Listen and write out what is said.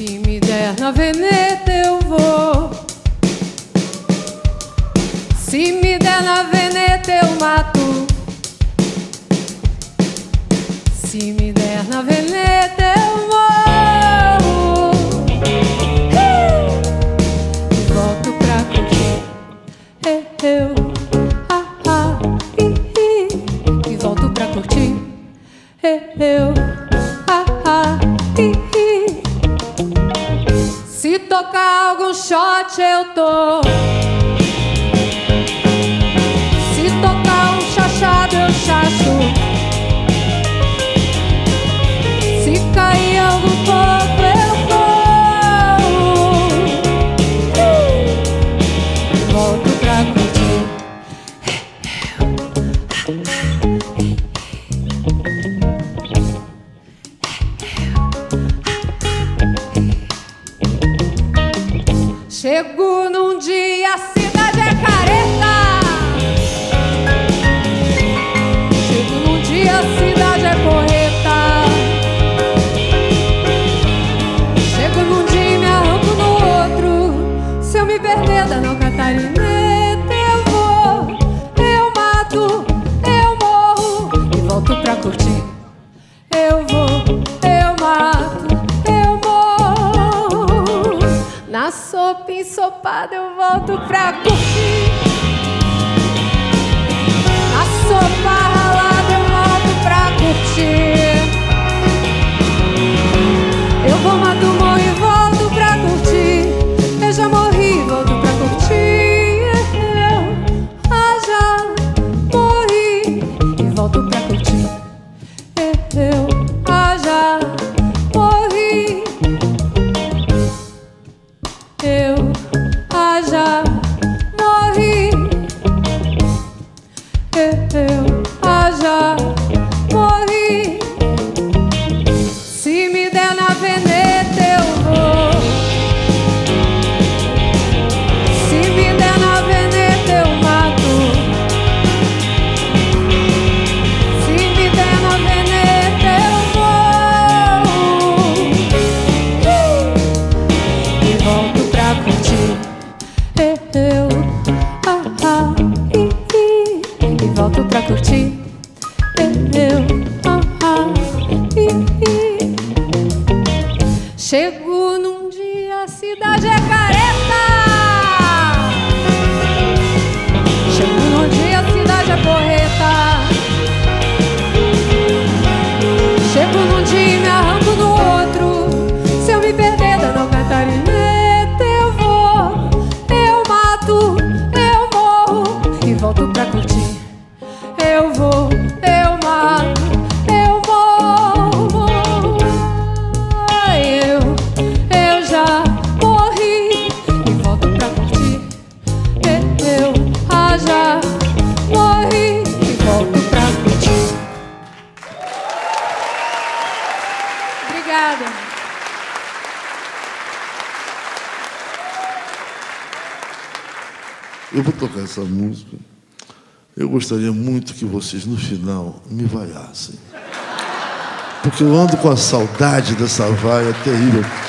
Se me der na veneta eu vou. Se me der na veneta eu mato. Se me der na veneta eu morro. E volto pra curtir. E volto pra curtir. Se tocar algum shot eu tô. Se tocar um chachado eu chacho. Se cair algum coco eu corro. Volto pra curtir. Chego num dia, a cidade é careta. Chego num dia, a cidade é porreta. Chego num dia e me arranco no outro. Se eu me perder da não catarineta, eu vou, eu mato, eu morro e volto pra curtir. Eu vou, eu mato, eu morro. Na sopa ensopada eu volto pra curtir. Na sopa ralada eu volto pra curtir. Eu vou, mato, morro e volto pra curtir. Eu já morri e volto pra curtir. Eu já morri e volto pra curtir. Eu já morri. Eu já morri. Eu já morri. Se me der na veneta eu vou. Se me der na veneta eu mato. Se me der na veneta eu morro. E volto pra curtir. E volto pra curtir. Chego num dia, a cidade é careta. Chego num dia, a cidade é porreta. Chego num dia e me arranco no outro. Se eu me perder da não catarineta, eu vou, eu mato, eu morro e volto pra curtir. Eu vou, eu mato, eu morro. Eu já morri e volto pra curtir. Eu já morri e volto pra curtir. Obrigada. Eu vou tocar essa música. Eu gostaria muito que vocês, no final, me vaiassem. Porque eu ando com a saudade dessa vaia terrível.